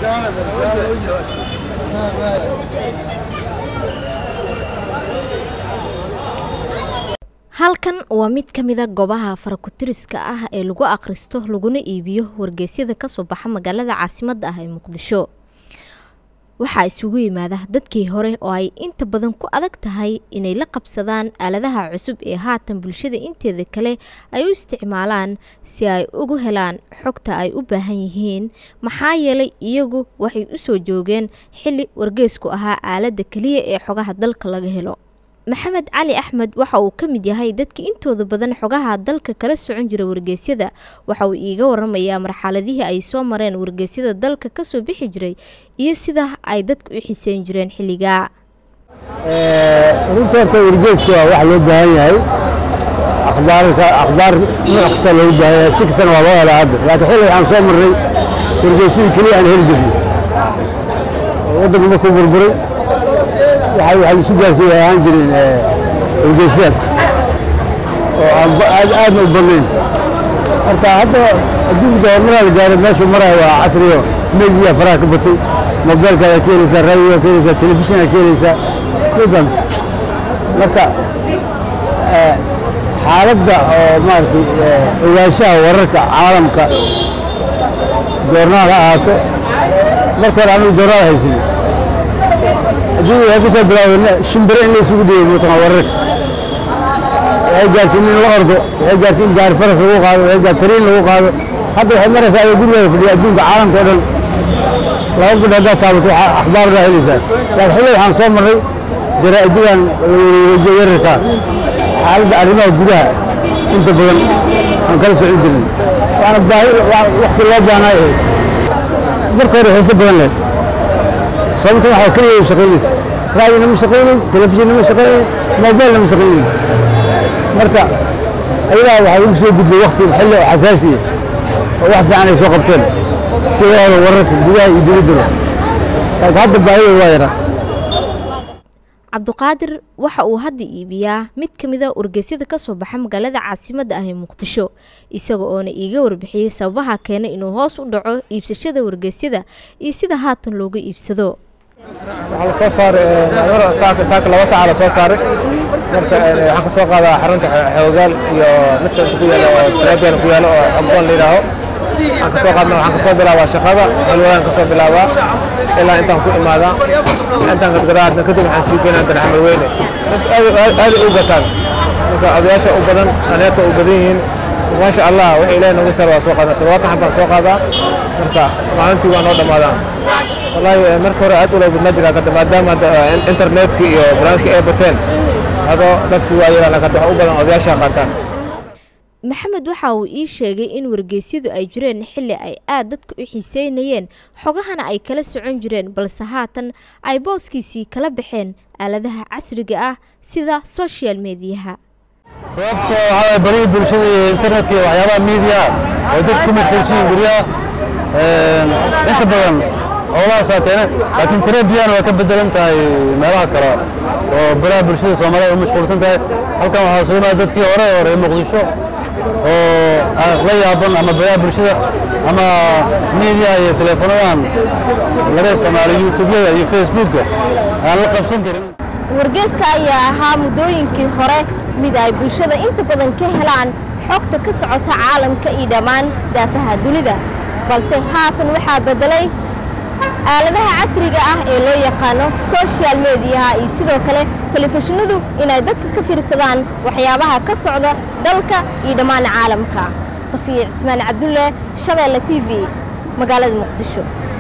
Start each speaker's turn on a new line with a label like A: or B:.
A: halkan waa mid ka mid ah goobaha farakutiriska ah ee lagu akhristo laguna iibiyo wargeysyada ka soo baxa magaalada caasimadda ah ee Muqdisho. waxaa isugu yimaada dadkii hore oo ay inta badan ku adag tahay inay la qabsadaan aaladaha cusub ee haatan bulshada inteeda kale ay u isticmaalaan si ay ugu helaan xogta ay u baahan yihiin, maxaa yeelay iyagu waxay u soo joogeen xilli wargeysku ahaa aaladda kaliya ee xogaha dalka laga helo. maxamed cali axmed waxa uu ka mid yahay dadka intooda badan xogaha dalka kala socon jira wargeysyada. waxa uu iiga waramayaa marxaladihii ay soo mareen wargeysyada dalka ka soo bixi jiray iyo sida ay dadku u xiiseyn jireen xilligaa.
B: runtii horta wargeyska wax loo baahan yahay, akhbaar nooc kasta loo baahan yahay, si kastana waa loo helaa hadda. laakiin xilli waxaan soo marnay wargeysyadii keliya aan heli jirnay, waddanku markuu burburay waxay isu gaarsiiyay ahaan jireen wargeysyadaas oo aadna u badnayn. marka hadda adduunka horumaraa la gaaray, meeshuu maraayo waa casriyo, media faraha ka batay, mobilkaada ka helaysaa, raadiyoda ka helaysaa, telefishinka ka helaysaa, midaan. marka xaaladda oo maaragtay ogaanshaha wararka caalamka joornaal ha ahaato, marka hore anigu joornaal haysanin. haddii waxay ku soo bilaabeen shimbire in la isugu dhiibay mataqaan wararka, waxay gaartay in la ordo, waxay gaartay in gaari faras lagu qaado, waxay gaartay tariin lagu qaado. hadda waxay maraysaa ayay gurigeeda fadhiya adduunka caalamka oo dhan laba gudhi haddaad taabato waxaa akhbaar baa helaysaa. laakiin xilli waxaan soo marnay jaraa'idyadan wargeysyada yararka, xaaladda arrimaha gudaha inta badan aan kala socon jirnay, waana baahi waqti loo baahnaayo ahayd. marka hore xiise badan leh, sababta waxaa kaliya u shaqaynaysa, raadina ma shaqaynayn, telefishinna ma shaqaynayn, mobilna ma shaqaynayn. marka ayadaa waxaa ugu soo gudbay waqti xilli oo xasaasi ah oo wax fiican ay soo qabteen sidooda wararka gudaha iyo dibaddaba. laakiin hadda baahida waa yaraatay.
A: cabduqaadir waxa uu hadda iibiyaa mid ka mid ah wargeysyada ka soo baxa magaalada caasimadda ah ee Muqdisho, isaga oona iiga warbixiyay sababaha keenay inuu hoos u dhaco iibsashada wargeysyada iyo sida haatan looga iibsado.
C: waxaa la soo saaray saaka 2 saac la soo saaray. marka waxaan ka soo qaadaa xarunta xoogaal iyo midka ku yaalo Tarabiyan ku yaalo oo aqoon leeyahay. waxaan ka soo qaadnaa, waxaan ka soo bilaabaa shaqada, halwaan ka soo bilaabaa ilaa intaan ku imaada. intaan ka gadaadna kadib waxaan sii geynaa Xamar Weyne. aad u gataan marka odayaasha u badan, aneerta u badan yihiin. ما شاء الله وحي إلهي نوغي سر واسوق هذا تلواتنا حبان سوق هذا مركا معنتي وانا ودا مادان والله مركا هوري عدو لو بالنجرة كده مادام هذا انترنت كي برانش كي ايبتين هذا دادكو وايرانا كده حقوبا odayaasha qaataan.
A: maxamed waxa uu ii sheegay in wargeysyadu ay jireen xilli ay aad dadku u xiiseynayeen, xogahana ay kala socon jireen, balse haatan ay booskiisii kala baxeen aaladaha casriga ah sida social media.
B: sababtoo waxaa bari bulshada internetka iyo waxyaabaha media oo dadku mashquulsan guriga inta badan howlahaas keenay. laakiin Tarabiyan waa ka bedelan tahay meelaha kale oo baraha bulshada Soomaaliya u mashquulsan tahay. halkan waxaa soo imaada dadkii hore Muqdisho oo la yaaban ama baraha bulshada ama media iyo telefonadan laga isticmaalo YouTube iyo Facebook aan la qabsan karin.
A: wargeyska ayaa ahaa muddooyinkii hore mid ay bulshada inta badan ka helaan xogta ka socota caalamka iyo dhammaan daafaha dunida, balse haatan waxaa bedelay aaladaha casriga ah ee loo yaqaano social media iyo sidoo kale telefishinadu inay dadka ka fiirsadaan waxyaabaha ka socda dalka iyo dhammaan caalamka. Safiya Ismaan Cabdulle, Shabeelle TV, magaalada Muqdisho.